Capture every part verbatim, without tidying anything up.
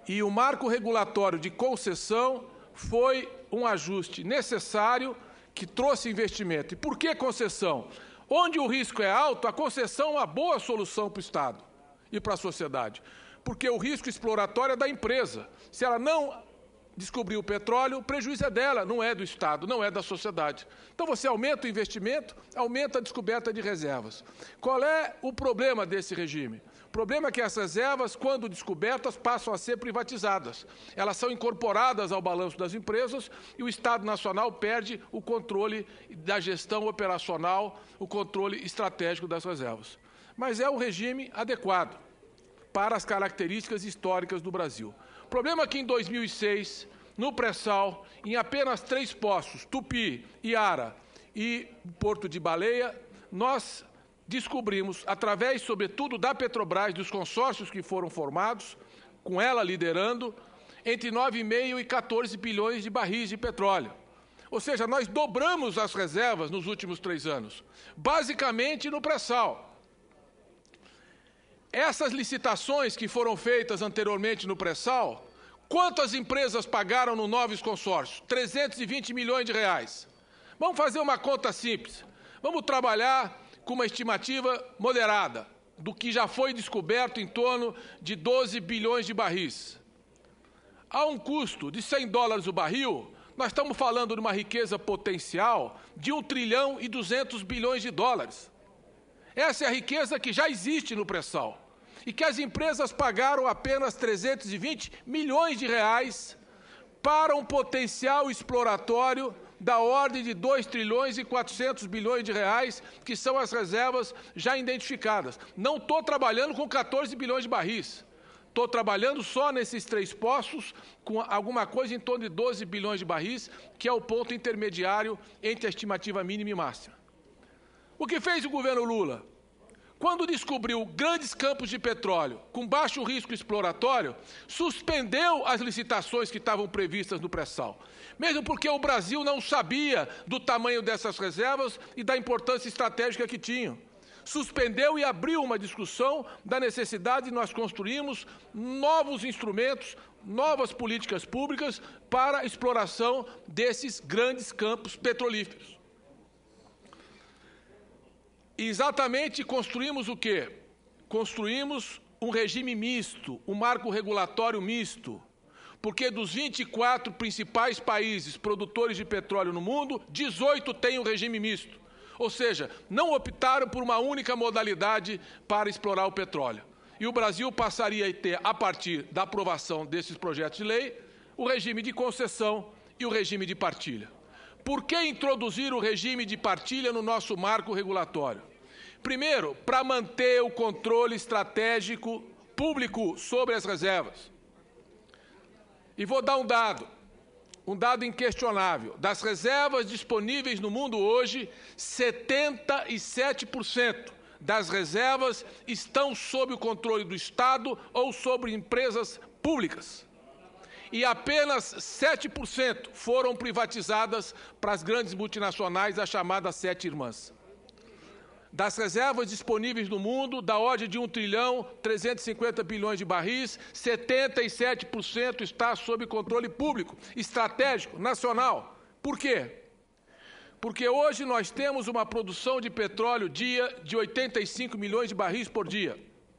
E o marco regulatório de concessão foi um ajuste necessário que trouxe investimento. E por que concessão? Onde o risco é alto, a concessão é uma boa solução para o Estado e para a sociedade. Porque o risco exploratório é da empresa. Se ela não descobrir o petróleo, o prejuízo é dela, não é do Estado, não é da sociedade. Então você aumenta o investimento, aumenta a descoberta de reservas. Qual é o problema desse regime? O problema é que as reservas, quando descobertas, passam a ser privatizadas. Elas são incorporadas ao balanço das empresas e o Estado Nacional perde o controle da gestão operacional, o controle estratégico das reservas. Mas é um regime adequado para as características históricas do Brasil. O problema é que em dois mil e seis, no pré-sal, em apenas três poços, Tupi, Iara e Porto de Baleia, nós descobrimos, através, sobretudo, da Petrobras, dos consórcios que foram formados, com ela liderando, entre nove vírgula cinco e quatorze bilhões de barris de petróleo. Ou seja, nós dobramos as reservas nos últimos três anos, basicamente no pré-sal. Essas licitações que foram feitas anteriormente no pré-sal, quantas empresas pagaram no novos consórcios? trezentos e vinte milhões de reais. Vamos fazer uma conta simples. Vamos trabalhar com uma estimativa moderada do que já foi descoberto em torno de doze bilhões de barris. A um custo de cem dólares o barril, nós estamos falando de uma riqueza potencial de um trilhão e duzentos bilhões de dólares. Essa é a riqueza que já existe no pré-sal e que as empresas pagaram apenas trezentos e vinte milhões de reais para um potencial exploratório da ordem de dois trilhões e quatrocentos bilhões de reais, que são as reservas já identificadas. Não estou trabalhando com quatorze bilhões de barris. Estou trabalhando só nesses três poços, com alguma coisa em torno de doze bilhões de barris, que é o ponto intermediário entre a estimativa mínima e máxima. O que fez o governo Lula? Quando descobriu grandes campos de petróleo com baixo risco exploratório, suspendeu as licitações que estavam previstas no pré-sal. Mesmo porque o Brasil não sabia do tamanho dessas reservas e da importância estratégica que tinham. Suspendeu e abriu uma discussão da necessidade de nós construirmos novos instrumentos, novas políticas públicas para a exploração desses grandes campos petrolíferos. E exatamente construímos o quê? Construímos um regime misto, um marco regulatório misto, porque dos vinte e quatro principais países produtores de petróleo no mundo, dezoito têm um regime misto. Ou seja, não optaram por uma única modalidade para explorar o petróleo. E o Brasil passaria a ter, a partir da aprovação desses projetos de lei, o regime de concessão e o regime de partilha. Por que introduzir o regime de partilha no nosso marco regulatório? Primeiro, para manter o controle estratégico público sobre as reservas. E vou dar um dado, um dado inquestionável. Das reservas disponíveis no mundo hoje, setenta e sete por cento das reservas estão sob o controle do Estado ou sobre empresas públicas. E apenas sete por cento foram privatizadas para as grandes multinacionais, as chamadas sete irmãs. Das reservas disponíveis no mundo, da ordem de um trilhão trezentos e cinquenta bilhões de barris, setenta e sete por cento está sob controle público, estratégico, nacional. Por quê? Porque hoje nós temos uma produção de petróleo dia de oitenta e cinco milhões de barris por dia.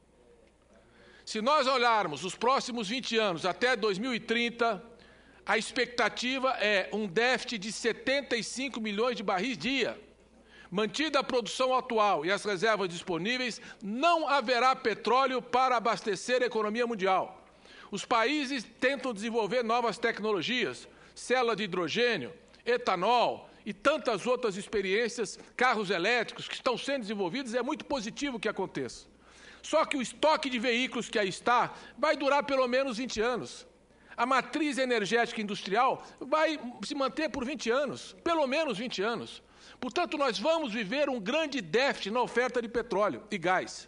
Se nós olharmos os próximos vinte anos, até dois mil e trinta, a expectativa é um déficit de setenta e cinco milhões de barris dia. Mantida a produção atual e as reservas disponíveis, não haverá petróleo para abastecer a economia mundial. Os países tentam desenvolver novas tecnologias, célula de hidrogênio, etanol e tantas outras experiências, carros elétricos que estão sendo desenvolvidos, é muito positivo que aconteça. Só que o estoque de veículos que aí está vai durar pelo menos vinte anos. A matriz energética industrial vai se manter por vinte anos, pelo menos vinte anos. Portanto, nós vamos viver um grande déficit na oferta de petróleo e gás.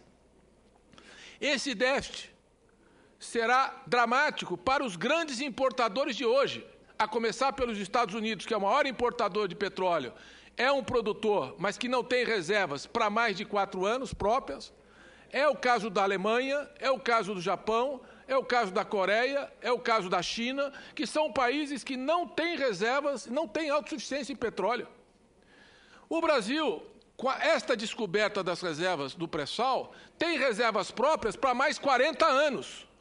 Esse déficit será dramático para os grandes importadores de hoje, a começar pelos Estados Unidos, que é o maior importador de petróleo, é um produtor, mas que não tem reservas para mais de quatro anos próprias. É o caso da Alemanha, é o caso do Japão, é o caso da Coreia, é o caso da China, que são países que não têm reservas, não têm autossuficiência em petróleo. O Brasil, com esta descoberta das reservas do pré-sal, tem reservas próprias para mais quarenta anos.